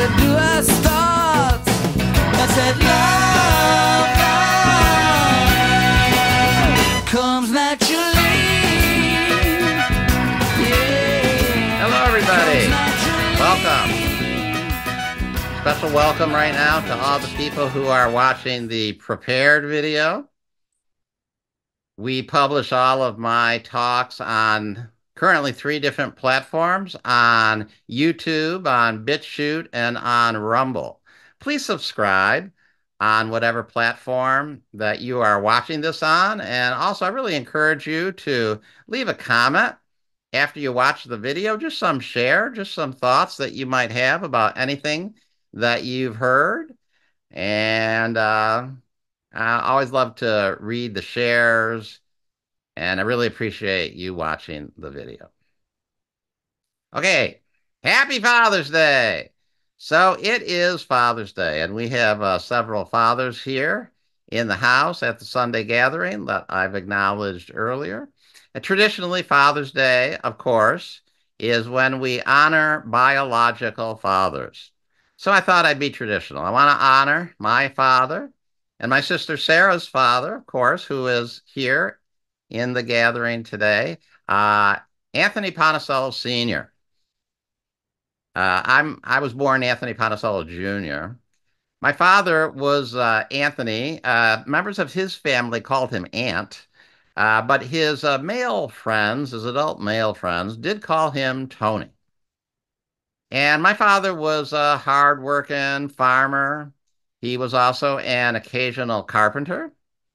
do I start? I said, love comes naturally. Yeah. Hello, everybody. Welcome. Special welcome right now to all the people who are watching the prepared video. We publish all of my talks on currently 3 different platforms, on YouTube, on BitChute, and on Rumble. Please subscribe on whatever platform that you are watching this on. And also, I really encourage you to leave a comment after you watch the video, just some thoughts that you might have about anything that you've heard. And I always love to read the shares, and I really appreciate you watching the video. Okay, happy Father's Day. So it is Father's Day, and we have several fathers here in the house at the Sunday gathering that I've acknowledged earlier. And traditionally, Father's Day, of course, is when we honor biological fathers. So I thought I'd be traditional. I want to honor my father and my sister Sarah's father, of course, who is here in the gathering today, Anthony Ponticello Sr. I was born Anthony Ponticello Jr. My father was Anthony. Members of his family called him Ant, but his male friends, his adult male friends, did call him Tony. And my father was a hard-working farmer. He was also an occasional carpenter.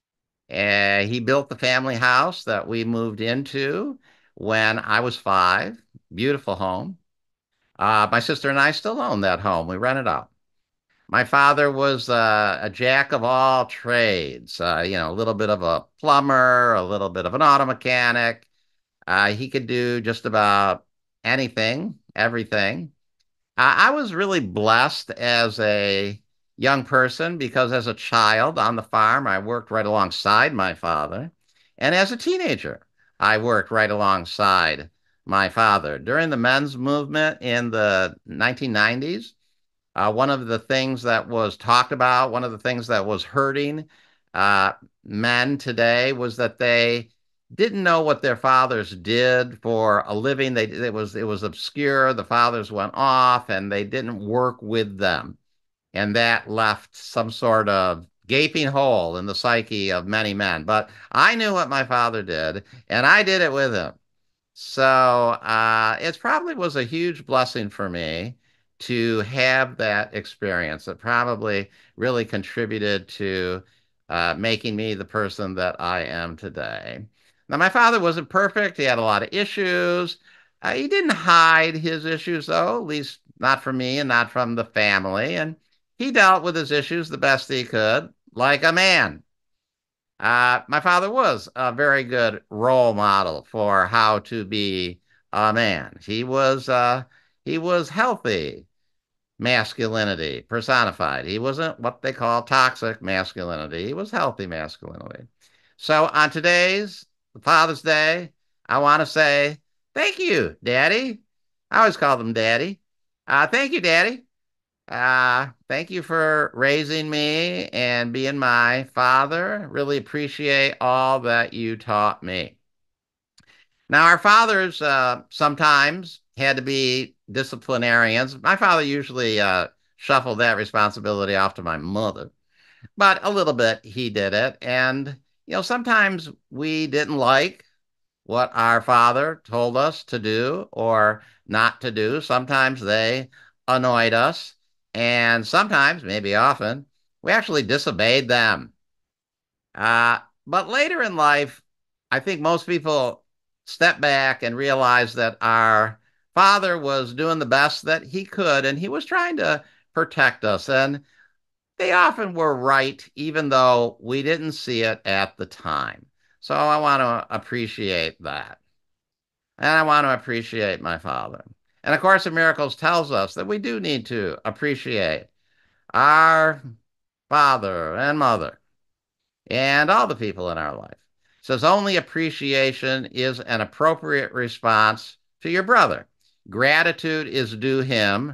He built the family house that we moved into when I was 5. Beautiful home. My sister and I still own that home. We rent it out. My father was a jack of all trades, a little bit of a plumber, a little bit of an auto mechanic. He could do just about anything, everything. I was really blessed as a young person because as a child on the farm, I worked right alongside my father. And as a teenager, I worked right alongside my father. During the men's movement in the 1990s, one of the things that was talked about, one of the things that was hurting uh, men today was that they didn't know what their fathers did for a living. It was obscure. The fathers went off and they didn't work with them. And that left some sort of gaping hole in the psyche of many men. But I knew what my father did, and I did it with him. So it probably was a huge blessing for me to have that experience. It probably really contributed to making me the person that I am today. Now, my father wasn't perfect. He had a lot of issues. He didn't hide his issues, though, at least not from me and not from the family. And he dealt with his issues the best he could, like a man. My father was a very good role model for how to be a man. He was healthy masculinity personified. He wasn't what they call toxic masculinity. He was healthy masculinity. So on today's Father's Day, I want to say thank you, Daddy. I always call them Daddy. Thank you, Daddy. Thank you for raising me and being my father. Really appreciate all that you taught me. Now, our fathers sometimes had to be disciplinarians. My father usually shuffled that responsibility off to my mother, but a little bit he did it. And, sometimes we didn't like what our father told us to do or not to do. Sometimes they annoyed us. And sometimes, maybe often, we actually disobeyed them. But later in life, I think most people step back and realize that our father was doing the best that he could, and he was trying to protect us. And they often were right, even though we didn't see it at the time. So I want to appreciate that. And I want to appreciate my father. And of course, the Miracles tells us that we do need to appreciate our father and mother and all the people in our life. It says only appreciation is an appropriate response to your brother. Gratitude is due him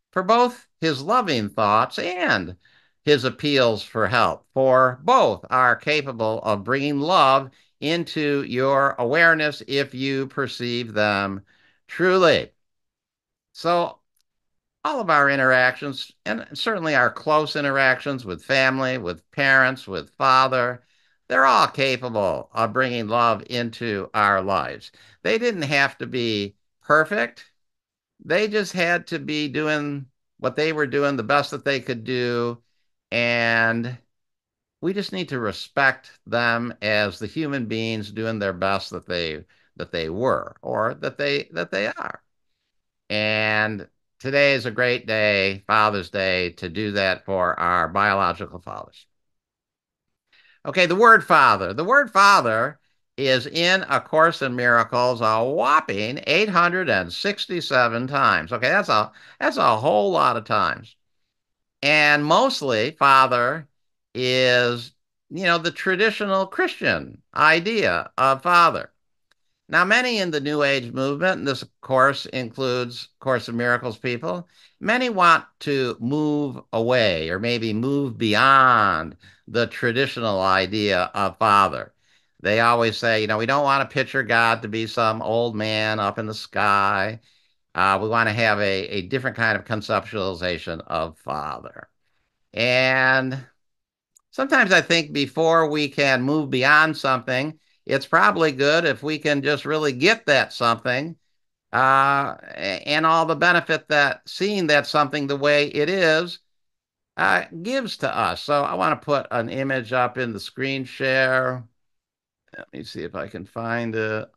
for both his loving thoughts and his appeals for help, for both are capable of bringing love into your awareness if you perceive them truly. So, all of our interactions, and certainly our close interactions with family, with parents, with father, they're all capable of bringing love into our lives. They didn't have to be perfect. They just had to be doing what they were doing the best that they could do. And we just need to respect them as the human beings doing their best that they were or that they are. And today is a great day, Father's Day, to do that for our biological fathers. Okay, the word father. The word father is in A Course in Miracles a whopping 867 times. Okay, that's a whole lot of times. And mostly father is, the traditional Christian idea of father. Now, many in the New Age movement, and this, of course, includes Course of Miracles people, many want to move away or maybe move beyond the traditional idea of Father. They always say, we don't want to picture God to be some old man up in the sky. We want to have a different kind of conceptualization of Father. And sometimes I think before we can move beyond something, it's probably good if we can just really get that something and all the benefit that seeing that something the way it is gives to us. So I want to put an image up in the screen share. Let me see if I can find it.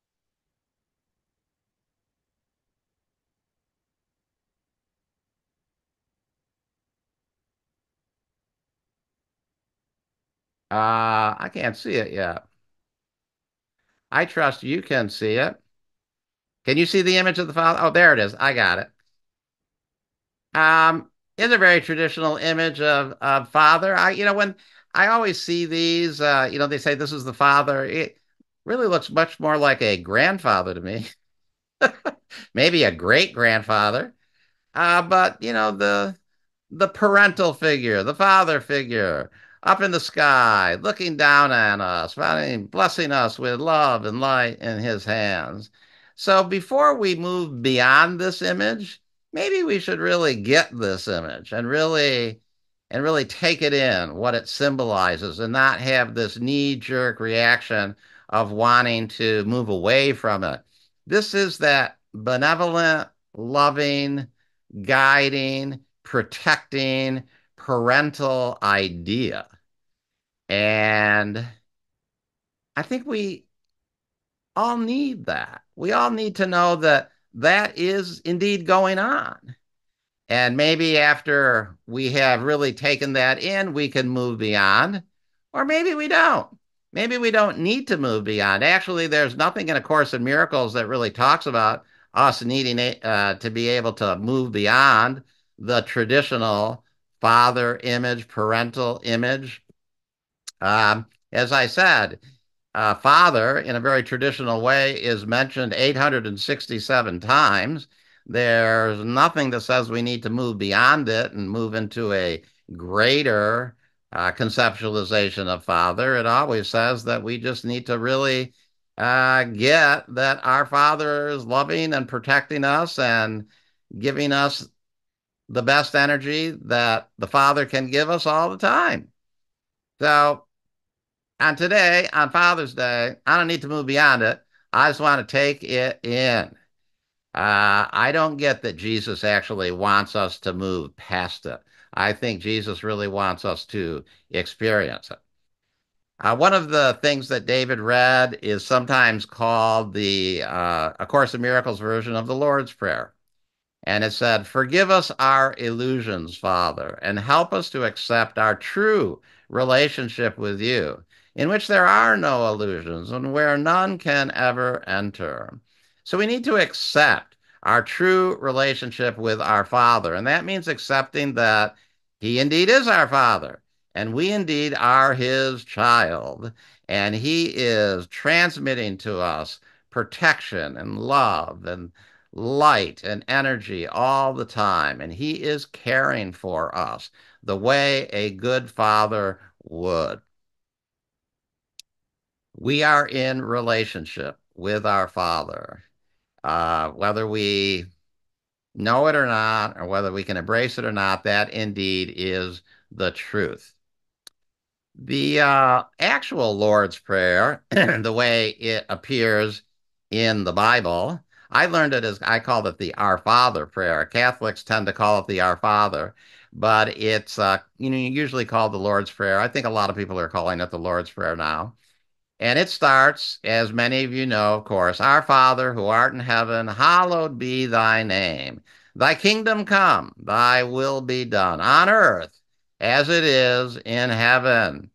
I can't see it yet. I trust you can see it. Can you see the image of the father? Oh, there it is. I got it. Is a very traditional image of father. When I always see these, they say this is the father. It really looks much more like a grandfather to me, maybe a great grandfather. But the parental figure, the father figure, up in the sky, looking down on us, blessing us with love and light in his hands. So before we move beyond this image, maybe we should really get this image and really take it in, what it symbolizes, and not have this knee-jerk reaction of wanting to move away from it. This is that benevolent, loving, guiding, protecting parental idea. And I think we all need that. We all need to know that that is indeed going on. And maybe after we have really taken that in, we can move beyond, or maybe we don't. Maybe we don't need to move beyond. Actually, there's nothing in A Course in Miracles that really talks about us needing to be able to move beyond the traditional father image, parental image. As I said, father, in a very traditional way, is mentioned 867 times. There's nothing that says we need to move beyond it and move into a greater conceptualization of father. It always says that we just need to really get that our father is loving and protecting us and giving us the best energy that the father can give us all the time. So, and today, on Father's Day, I don't need to move beyond it. I just want to take it in. I don't get that Jesus actually wants us to move past it. I think Jesus really wants us to experience it. One of the things that David read is sometimes called the A Course in Miracles version of the Lord's Prayer. And it said, "Forgive us our illusions, Father, and help us to accept our true relationship with you, in which there are no illusions and where none can ever enter." So we need to accept our true relationship with our Father. And that means accepting that He indeed is our Father, and we indeed are His child. And He is transmitting to us protection and love and light and energy all the time, and he is caring for us the way a good father would. We are in relationship with our Father, whether we know it or not, or whether we can embrace it or not. That indeed is the truth. The actual Lord's Prayer, the way it appears in the Bible, I learned it as I called it the Our Father prayer. Catholics tend to call it the Our Father, but it's usually called the Lord's Prayer. I think a lot of people are calling it the Lord's Prayer now. And it starts, as many of you know, of course, Our Father who art in heaven, hallowed be thy name. Thy kingdom come, thy will be done on earth as it is in heaven.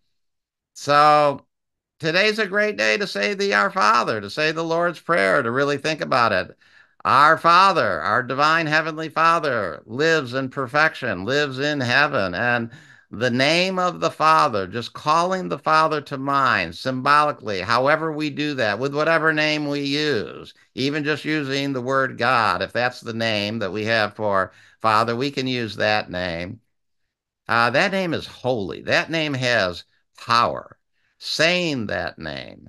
So today's a great day to say the Our Father, to say the Lord's Prayer, to really think about it. Our Father, our divine heavenly Father, lives in perfection, lives in heaven. And the name of the Father, just calling the Father to mind symbolically, however we do that, with whatever name we use, even just using the word God, if that's the name that we have for Father, we can use that name. That name is holy. That name has power. Saying that name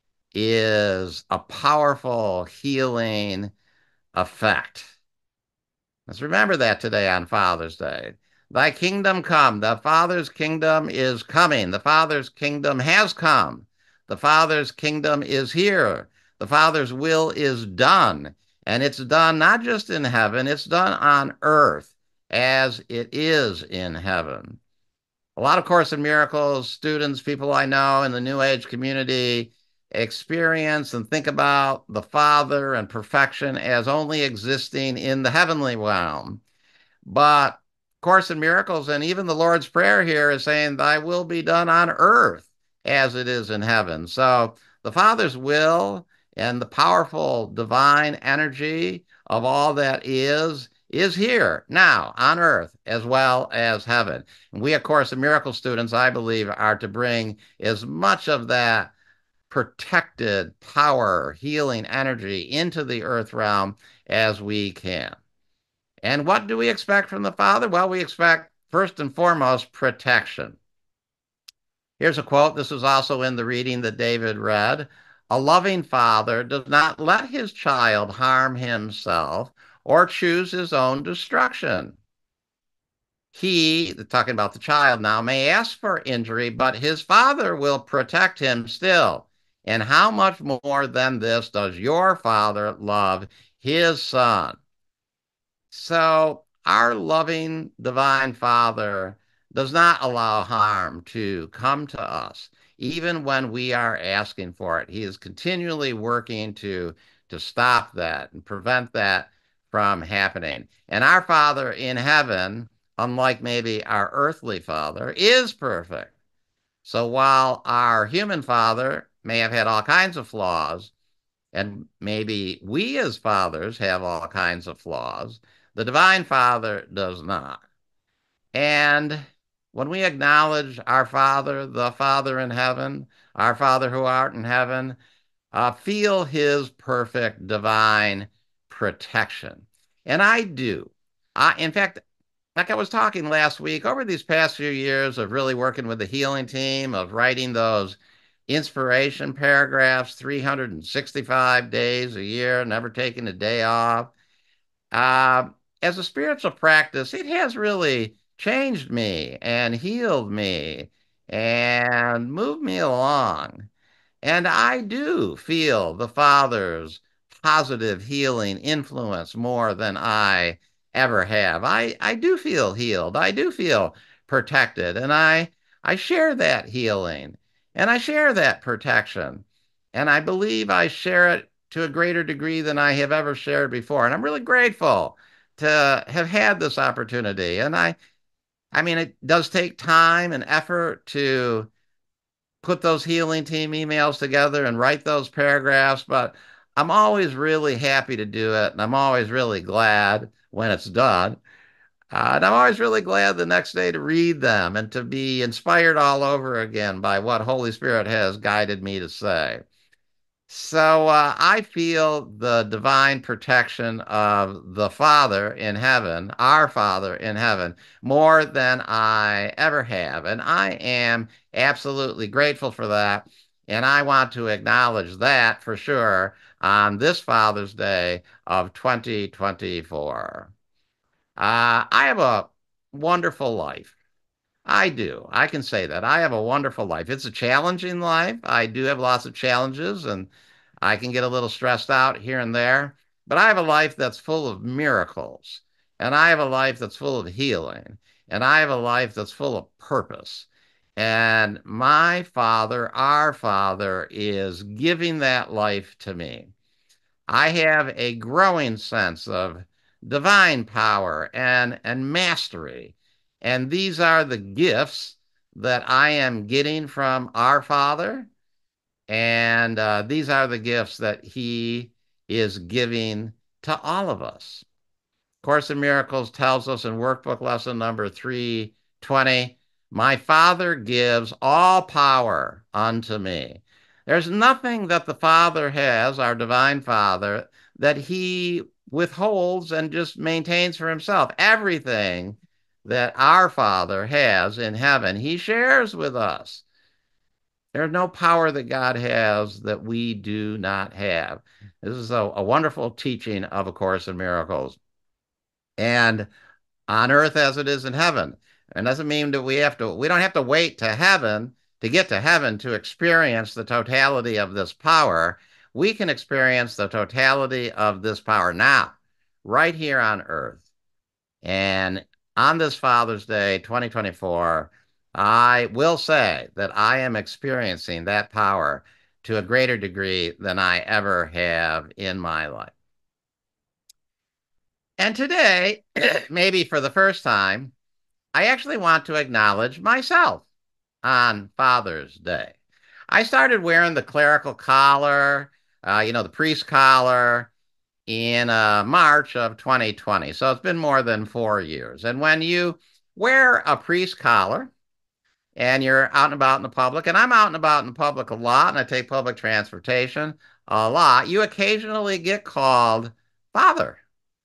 is a powerful healing effect. Let's remember that today on Father's Day. Thy kingdom come. The Father's kingdom is coming. The Father's kingdom has come. The Father's kingdom is here. The Father's will is done. And it's done not just in heaven, it's done on earth as it is in heaven. A lot of Course in Miracles students, people I know in the New Age community, experience and think about the Father and perfection as only existing in the heavenly realm. But Course in Miracles and even the Lord's Prayer here is saying, Thy will be done on earth as it is in heaven. So the Father's will and the powerful divine energy of all that is here now on earth as well as heaven. And we, of course, the miracle students, I believe, are to bring as much of that protected power, healing energy into the earth realm as we can. And what do we expect from the Father? Well, we expect, first and foremost, protection. Here's a quote. This is also in the reading that David read. A loving father does not let his child harm himself or choose his own destruction. He, talking about the child now, may ask for injury, but his father will protect him still. And how much more than this does your father love his son? So, our loving divine Father does not allow harm to come to us, even when we are asking for it. He is continually working to stop that and prevent that from happening. And our Father in heaven, unlike maybe our earthly Father, is perfect. So, while our human Father may have had all kinds of flaws, and maybe we as fathers have all kinds of flaws. The Divine Father does not. And when we acknowledge our Father, the Father in heaven, our Father who art in heaven, feel his perfect divine protection. And I do. In fact, like I was talking last week, over these past few years of really working with the healing team, of writing those inspiration paragraphs, 365 days a year, never taking a day off. Uh, as a spiritual practice, it has really changed me and healed me and moved me along. And I do feel the Father's positive healing influence more than I ever have. I do feel healed. I do feel protected. And I share that healing and I share that protection. And I believe I share it to a greater degree than I have ever shared before. And I'm really grateful to have had this opportunity. And I mean, it does take time and effort to put those healing team emails together and write those paragraphs, but I'm always really happy to do it. And I'm always really glad when it's done. And I'm always really glad the next day to read them and to be inspired all over again by what Holy Spirit has guided me to say. So I feel the divine protection of the Father in heaven, our Father in heaven, more than I ever have. And I am absolutely grateful for that. And I want to acknowledge that for sure on this Father's Day of 2024. I have a wonderful life. I do. I can say that. I have a wonderful life. It's a challenging life. I do have lots of challenges and I can get a little stressed out here and there, but I have a life that's full of miracles. And I have a life that's full of healing. And I have a life that's full of purpose. And my Father, our Father, is giving that life to me. I have a growing sense of divine power and mastery. And these are the gifts that I am getting from our Father. And these are the gifts that He is giving to all of us. Course in Miracles tells us in workbook lesson number 320, my Father gives all power unto me. There's nothing that the Father has, our divine Father, that He withholds and just maintains for Himself. Everything that our Father has in heaven, He shares with us. There's no power that God has that we do not have. This is a wonderful teaching of A Course in Miracles. And on earth as it is in heaven. And doesn't mean that we don't have to wait to heaven to get to heaven to experience the totality of this power. We can experience the totality of this power now, right here on earth. And on this Father's Day, 2024, I will say that I am experiencing that power to a greater degree than I ever have in my life. And today, maybe for the first time, I actually want to acknowledge myself on Father's Day. I started wearing the clerical collar, the priest collar, in March of 2020. So it's been more than 4 years. And when you wear a priest collar and you're out and about in the public, and I'm out and about in the public a lot, and I take public transportation a lot, you occasionally get called Father.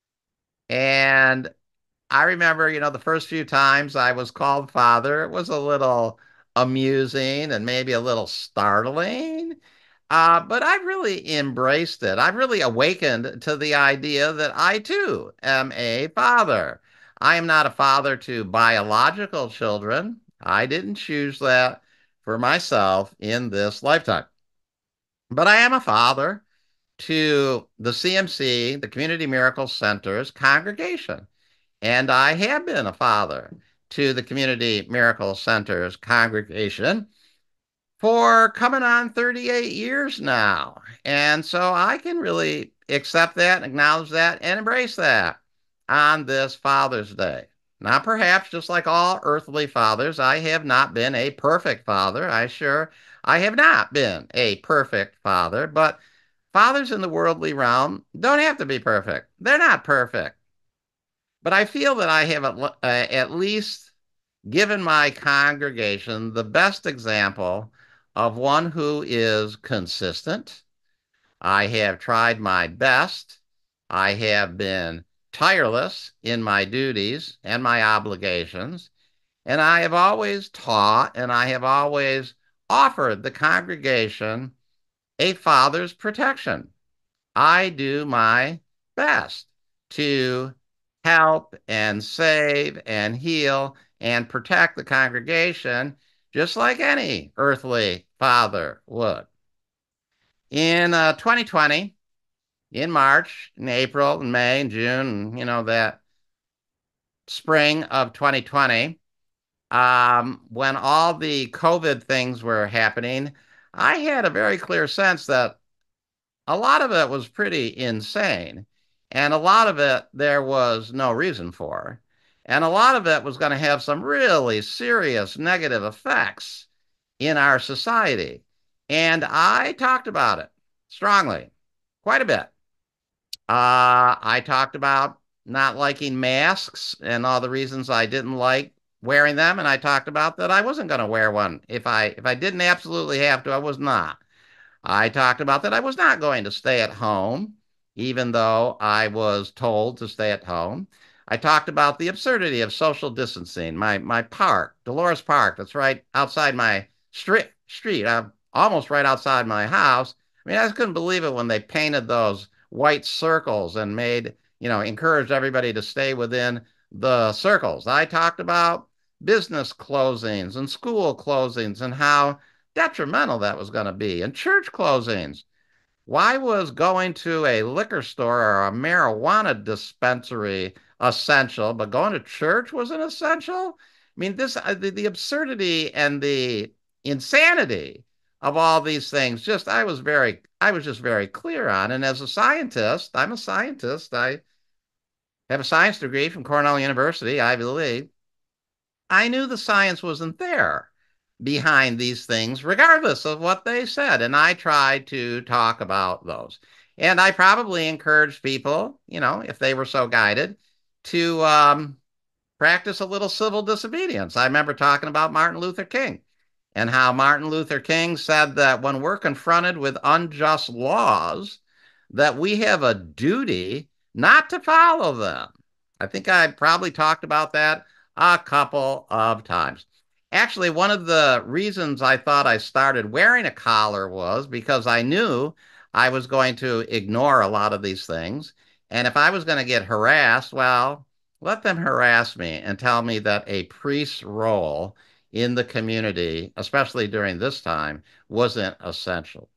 And I remember, the first few times I was called father, it was a little amusing and maybe a little startling. But I've really embraced it. I've really awakened to the idea that I too am a father. I am not a father to biological children. I didn't choose that for myself in this lifetime. But I am a father to the CMC, the Community Miracle Center's congregation. And I have been a father to the Community Miracle Center's congregation for coming on 38 years now. And so I can really accept that, acknowledge that, and embrace that on this Father's Day. Now, perhaps just like all earthly fathers, I have not been a perfect father. I have not been a perfect father, but fathers in the worldly realm don't have to be perfect. They're not perfect. But I feel that I have at least given my congregation the best example of one who is consistent. I have tried my best. I have been tireless in my duties and my obligations. And I have always taught and I have always offered the congregation a father's protection. I do my best to help and save and heal and protect the congregation just like any earthly father would. In 2020, in March, in April, and May, and June, and, that spring of 2020, when all the COVID things were happening, I had a very clear sense that a lot of it was pretty insane. And a lot of it there was no reason for. And a lot of it was going to have some really serious negative effects in our society. And I talked about it strongly, quite a bit. I talked about not liking masks and all the reasons I didn't like wearing them. And I talked about that I wasn't going to wear one. If I didn't absolutely have to, I was not. I talked about that I was not going to stay at home, even though I was told to stay at home. I talked about the absurdity of social distancing. My park, Dolores Park, that's right outside my street, almost right outside my house. I mean, I just couldn't believe it when they painted those white circles and encouraged everybody to stay within the circles. I talked about business closings and school closings and how detrimental that was going to be, and church closings. Why was going to a liquor store or a marijuana dispensary essential, but going to church wasn't essential? I mean, the absurdity and the insanity of all these things. I was just very clear on. And as a scientist, I'm a scientist. I have a science degree from Cornell University, Ivy League. I knew the science wasn't there behind these things, regardless of what they said. And I tried to talk about those. And I probably encouraged people, if they were so guided, to practice a little civil disobedience. I remember talking about Martin Luther King and how Martin Luther King said that when we're confronted with unjust laws, that we have a duty not to follow them. I think I probably talked about that a couple of times. Actually, one of the reasons I thought I started wearing a collar was because I knew I was going to ignore a lot of these things. And if I was going to get harassed, well, let them harass me and tell me that a priest's role in the community, especially during this time, wasn't essential.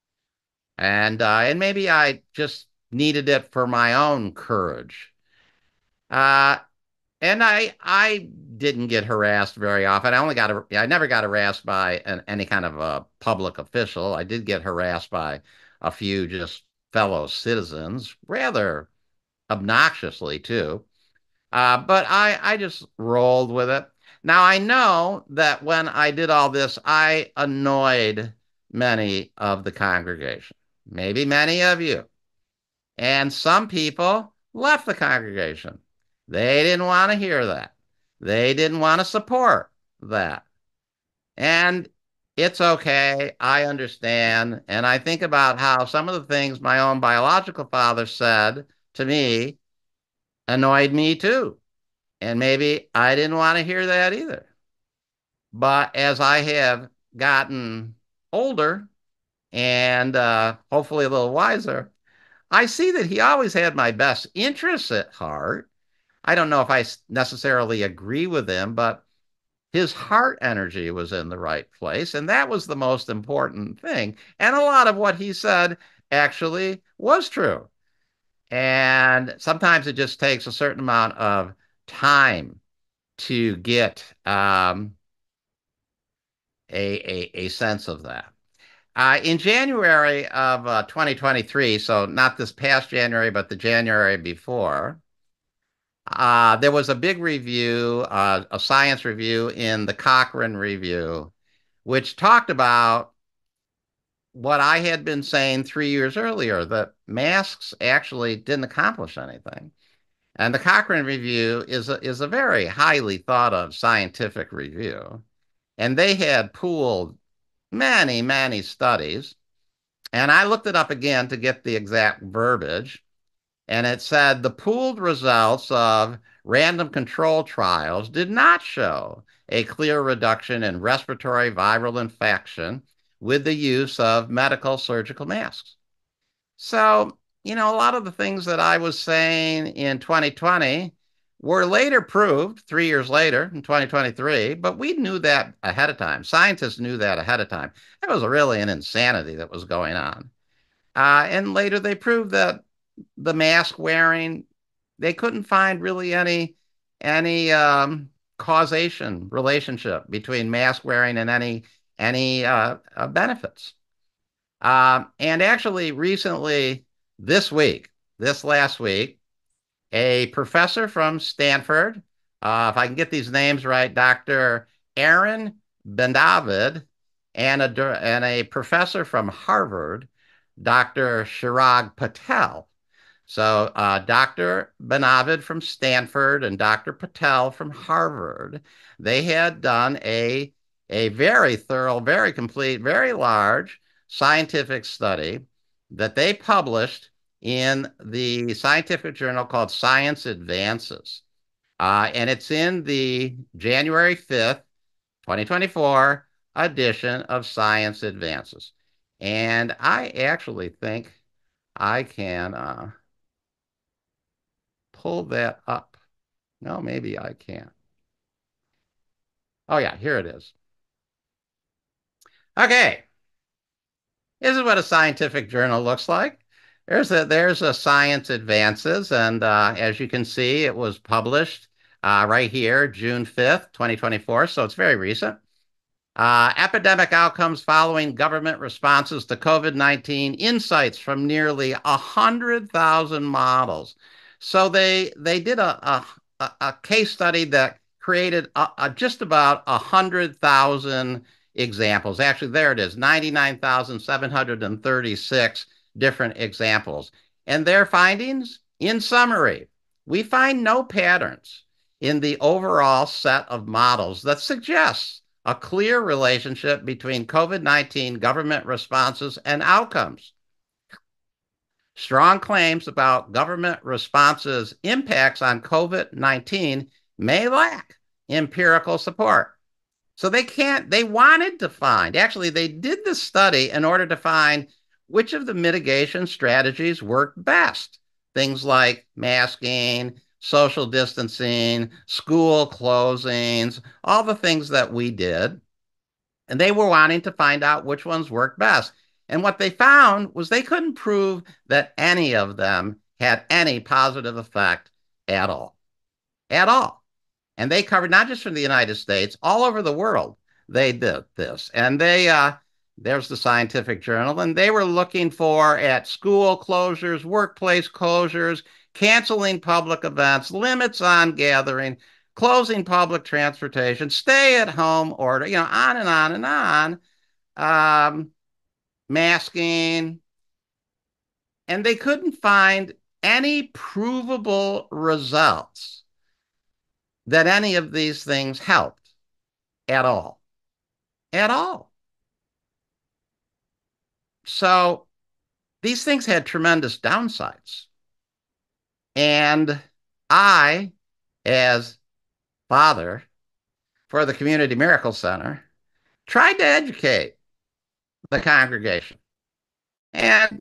And maybe I just needed it for my own courage. Uh, and I didn't get harassed very often. I never got harassed by any kind of a public official. I did get harassed by a few just fellow citizens, rather obnoxiously too. But I just rolled with it. Now I know that when I did all this, I annoyed many of the congregation, maybe many of you. And some people left the congregation. They didn't want to hear that. They didn't want to support that. And it's okay. I understand. And I think about how some of the things my own biological father said to me annoyed me too. And maybe I didn't want to hear that either. But as I have gotten older and hopefully a little wiser, I see that he always had my best interests at heart. I don't know if I necessarily agree with him, but his heart energy was in the right place. And that was the most important thing. And a lot of what he said actually was true. And sometimes it just takes a certain amount of time to get a sense of that. In January of 2023, so not this past January, but the January before, there was a big review, a science review in the Cochrane Review, which talked about what I had been saying 3 years earlier, that masks actually didn't accomplish anything. And the Cochrane Review is a very highly thought of scientific review. And they had pooled many, many studies. And I looked it up again to get the exact verbiage. And it said the pooled results of random control trials did not show a clear reduction in respiratory viral infection with the use of medical surgical masks. So, a lot of the things that I was saying in 2020 were later proved 3 years later in 2023, but we knew that ahead of time. Scientists knew that ahead of time. It was really an insanity that was going on. And later they proved that the mask wearing, they couldn't find really any causation relationship between mask wearing and any benefits. And actually, recently, this last week, a professor from Stanford, if I can get these names right, Dr. Aaron Bendavid, and a professor from Harvard, Dr. Chirag Patel. So, Dr. Benavid from Stanford and Dr. Patel from Harvard, they had done a very thorough, very complete, very large scientific study that they published in the scientific journal called Science Advances. And it's in the January 5th, 2024 edition of Science Advances. And I actually think I can pull that up. No, maybe I can't. Oh, yeah, here it is. Okay, this is what a scientific journal looks like. There's a Science Advances, and as you can see, it was published right here, June 5th, 2024, so it's very recent. Epidemic outcomes following government responses to COVID-19, insights from nearly 100,000 models. So they did a case study that created just about 100,000 examples. Actually, there it is, 99,736 different examples. And their findings, in summary, we find no patterns in the overall set of models that suggests a clear relationship between COVID-19 government responses and outcomes. Strong claims about government responses' impacts on COVID-19 may lack empirical support. So they wanted to find, actually, they did this study in order to find which of the mitigation strategies worked best. Things like masking, social distancing, school closings, all the things that we did. And they were wanting to find out which ones worked best. And what they found was they couldn't prove that any of them had any positive effect at all. At all. And they covered not just from the United States, all over the world. They did this. And there's the scientific journal, and they were looking for at school closures, workplace closures, canceling public events, limits on gathering, closing public transportation, stay at home order, on and on and on, masking. And they couldn't find any provable results that any of these things helped at all. At all. So these things had tremendous downsides. And I, as father for the Community Miracle Center, tried to educate the congregation. And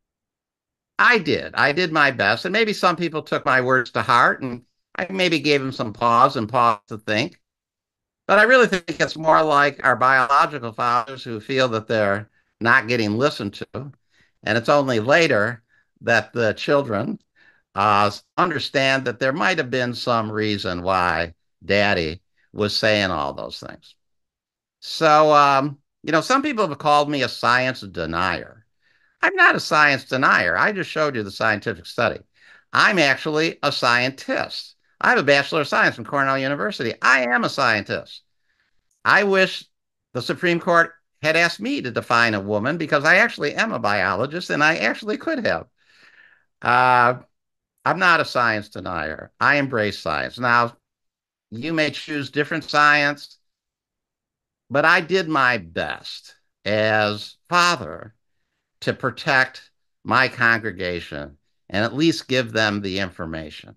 I did. I did my best. And maybe some people took my words to heart, and I maybe gave them some pause to think. But I really think it's more like our biological fathers who feel that they're not getting listened to. And it's only later that the children understand that there might have been some reason why daddy was saying all those things. So, some people have called me a science denier. I'm not a science denier. I just showed you the scientific study. I'm actually a scientist. I have a Bachelor of Science from Cornell University. I am a scientist. I wish the Supreme Court had asked me to define a woman because I actually am a biologist and I actually could have. Uh, I'm not a science denier. I embrace science. Now, you may choose different science, but I did my best as father to protect my congregation and at least give them the information.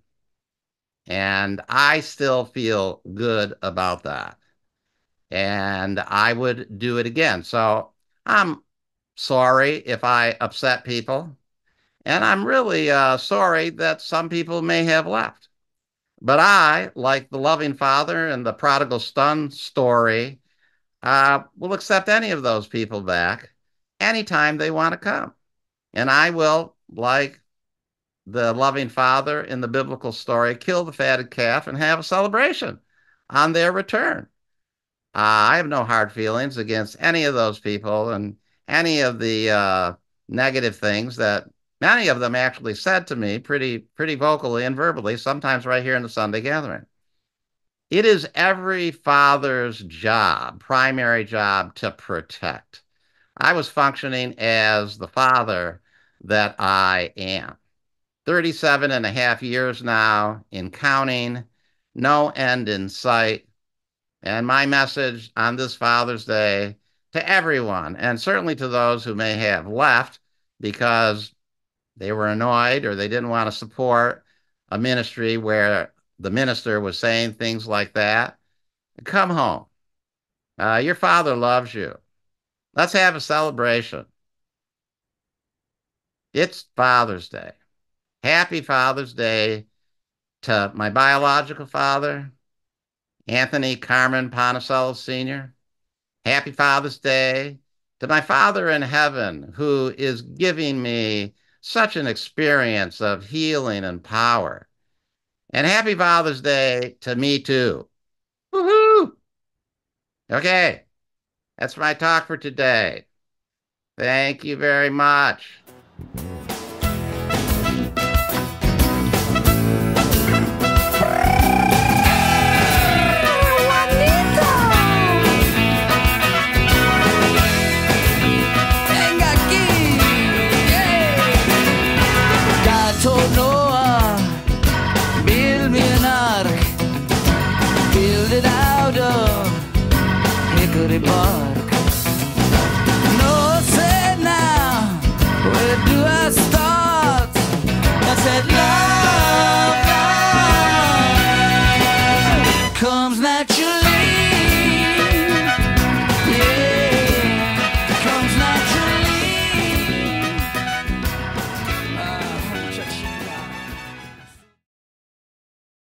And I still feel good about that. And I would do it again. So I'm sorry if I upset people. And I'm really sorry that some people may have left. But I, like the loving father and the prodigal son story, will accept any of those people back anytime they want to come. And I will, like the loving father in the biblical story, kill the fatted calf and have a celebration on their return. I have no hard feelings against any of those people and any of the negative things that many of them actually said to me pretty vocally and verbally, sometimes right here in the Sunday gathering. It is every father's job, primary job, to protect. I was functioning as the father that I am. 37 and a half years now in counting, no end in sight. And my message on this Father's Day to everyone, and certainly to those who may have left because they were annoyed or they didn't want to support a ministry where the minister was saying things like that. Come home. Your father loves you. Let's have a celebration. It's Father's Day. Happy Father's Day to my biological father, Anthony Carmen Ponticello Sr. Happy Father's Day to my Father in heaven, who is giving me such an experience of healing and power. And happy Father's Day to me too. Woohoo! Okay, that's my talk for today. Thank you very much. Bark. No, said now, where do I start? I said, love, love comes naturally.